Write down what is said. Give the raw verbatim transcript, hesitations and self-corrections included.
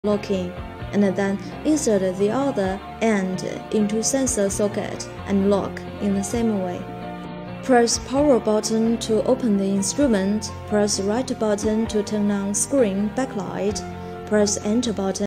locking, and then insert the other end into sensor socket and lock in the same way. Press power button to open the instrument, press right button to turn on screen backlight, press enter button